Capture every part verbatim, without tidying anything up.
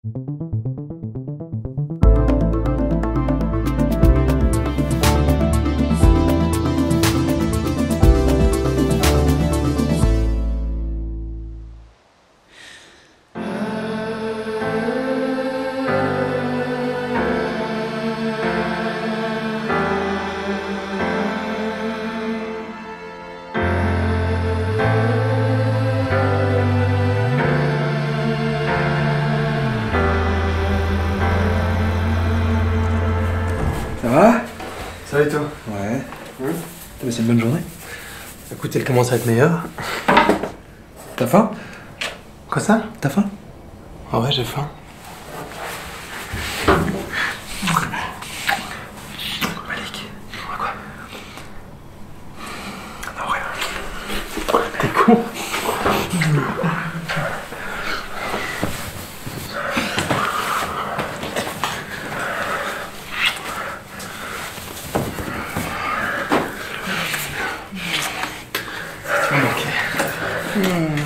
Ça va? Ça va et toi? Ouais. Hum T'as passé une bonne journée? Écoute, elle commence à être meilleure. T'as faim? Quoi ça? T'as faim? Ah ouais, j'ai faim. Malik, quoi? Non, rien. T'es con? Tu m'as manqué. Mmh.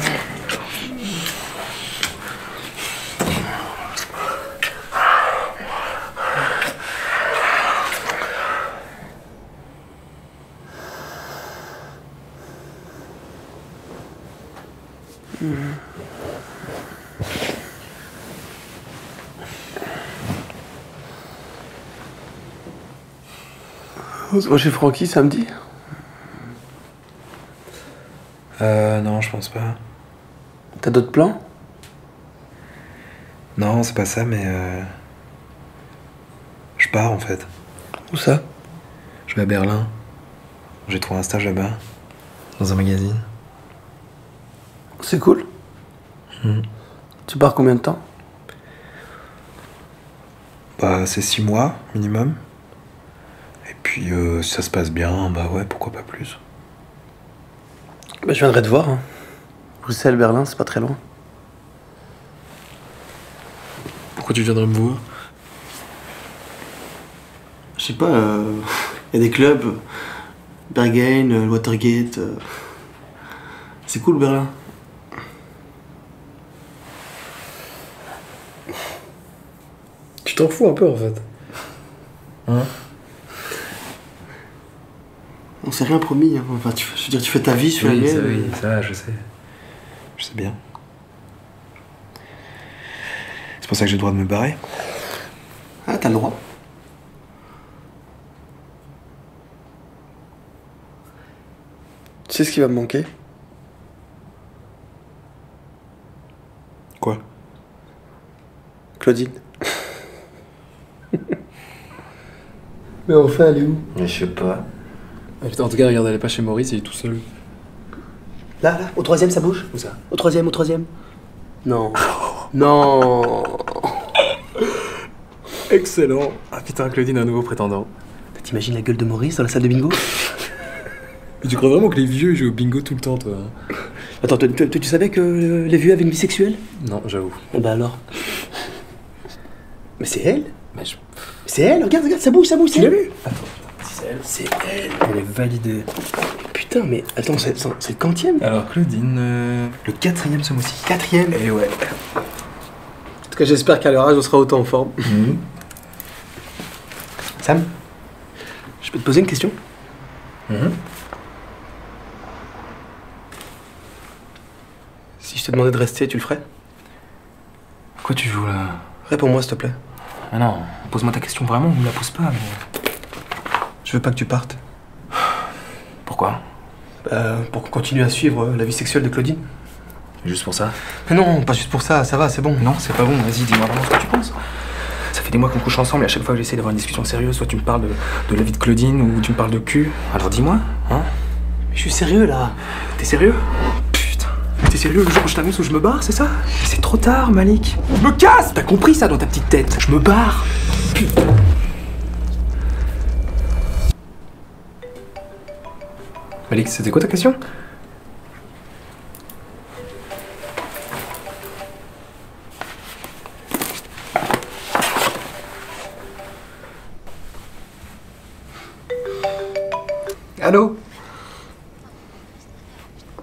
On se voit chez Francky samedi? Euh, non, je pense pas. T'as d'autres plans? Non, c'est pas ça, mais euh... je pars en fait. Où ça? Je vais à Berlin. J'ai trouvé un stage là-bas. Dans un magazine. C'est cool. Mmh. Tu pars combien de temps? Bah, c'est six mois minimum. Et puis, euh, si ça se passe bien, bah ouais, pourquoi pas plus. Bah, je viendrai te voir. Hein. Bruxelles, Berlin, c'est pas très loin. Pourquoi tu viendrais me voir? Je sais pas, il euh, y a des clubs. Berghain, euh, Watergate. Euh... C'est cool, Berlin. Tu t'en fous un peu en fait. Hein? On s'est rien promis. Hein. Enfin, tu, je veux dire, tu fais ta vie, je fais Oui, la ça, mienne. oui, ça va, je sais. Je sais bien. C'est pour ça que j'ai le droit de me barrer. Ah, t'as le droit. Tu sais ce qui va me manquer? Quoi? Claudine. Mais enfin, elle est où? Mais je sais pas. Ah, putain, en tout cas, regarde, elle est pas chez Maurice, il est tout seul. Là, là, au troisième, ça bouge? Où ça? Au troisième, au troisième. Non. Non. Excellent. Ah putain, Claudine a un nouveau prétendant. T'imagines la gueule de Maurice dans la salle de bingo? Mais tu crois vraiment que les vieux ils jouent au bingo tout le temps, toi? Hein? Attends, toi, toi, tu savais que euh, les vieux avaient une vie sexuelle? Non, j'avoue. Eh ben alors. Mais c'est elle? Mais je... C'est elle, regarde, regarde, ça bouge, ça bouge, c'est Tu l'as elle. vu? Attends, c'est elle. C'est elle, elle est validée. Putain, mais attends, c'est c'est le quantième? Alors, Claudine, euh, le quatrième ce mois-ci. Quatrième? Et ouais. En tout cas, j'espère qu'à leur âge, on sera autant en forme. Mmh. Sam, je peux te poser une question? Mmh. Si je te demandais de rester, tu le ferais? Quoi tu joues là? Réponds-moi, s'il te plaît. Ah non, pose-moi ta question vraiment, ne me la pose pas. Mais... Je veux pas que tu partes. Pourquoi? Bah, pour qu'on continue à suivre euh, la vie sexuelle de Claudine. Juste pour ça? Mais non, pas juste pour ça, ça va, c'est bon. Non, c'est pas bon, vas-y, dis-moi vraiment ce que tu penses. Ça fait des mois qu'on couche ensemble et à chaque fois que j'essaie d'avoir une discussion sérieuse, soit tu me parles de, de la vie de Claudine ou tu me parles de cul. Alors dis-moi, hein? Mais je suis sérieux, là. T'es sérieux? Putain, t'es sérieux le jour où je t'annonce où je me barre, c'est ça? Mais c'est trop tard, Malik. Je me casse! T'as compris ça dans ta petite tête? Je me barre! Putain. Malik, c'était quoi ta question? Allô?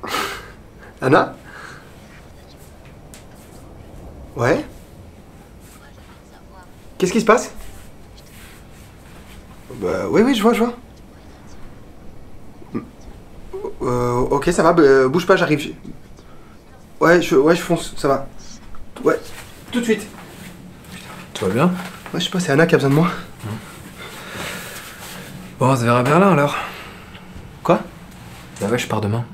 Anna? Ouais? Qu'est-ce qui se passe? Bah oui, oui, je vois, je vois. Euh, ok, ça va, bah, bouge pas, j'arrive. Ouais, je, ouais, je fonce, ça va. Ouais, tout de suite. Tout va bien? Ouais, je sais pas, c'est Anna qui a besoin de moi. Bon, on se verra à Berlin alors. Quoi? Bah ouais, je pars demain.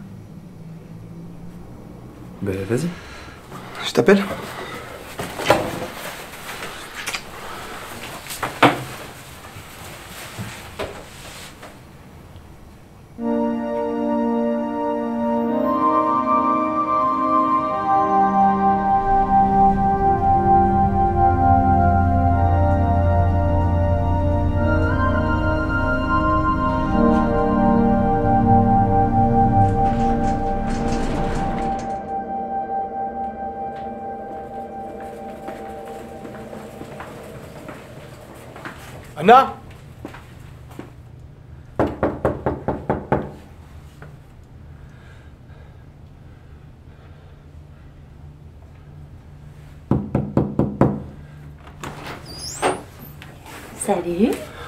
Bah vas-y. Je t'appelle? Anna? Salut.